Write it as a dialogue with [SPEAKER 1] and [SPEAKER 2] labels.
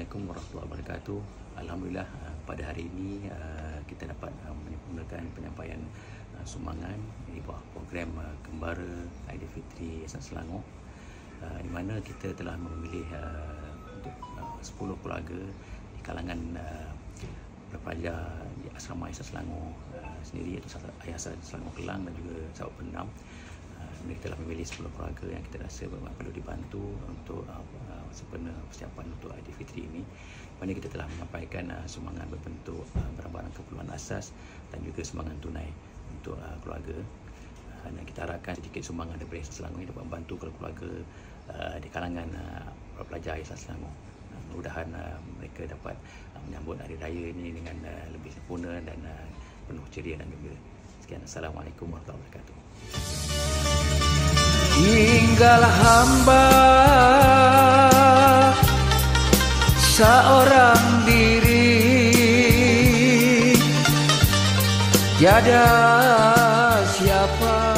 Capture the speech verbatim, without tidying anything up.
[SPEAKER 1] Assalamualaikum warahmatullahi wabarakatuh. Alhamdulillah pada hari ini kita dapat menyempurnakan penyampaian sumbangan di bawah program Kembara Aidilfitri Yayasan Selangor, di mana kita telah memilih untuk sepuluh keluarga di kalangan pelajar di Asrama Yayasan Selangor sendiri, iaitu Yayasan Selangor Kelang dan juga Sabak Pendam. Kita telah memilih sepuluh keluarga yang kita rasa perlu dibantu untuk uh, sempurna persiapan untuk Aidilfitri ini, mana kita telah menyampaikan uh, sumbangan berbentuk uh, barang-barang keperluan asas dan juga sumbangan tunai untuk uh, keluarga, uh, dan kita harapkan sedikit sumbangan daripada Yayasan Selangor ini dapat membantu keluarga uh, di kalangan uh, pelajar Yayasan Selangor. Uh, mudah-mudahan uh, mereka dapat uh, menyambut hari raya ini dengan uh, lebih sempurna dan uh, penuh ceria dan gembira. Sekian, Assalamualaikum warahmatullahi wabarakatuh.
[SPEAKER 2] Tinggal hamba seorang diri, tiada siapa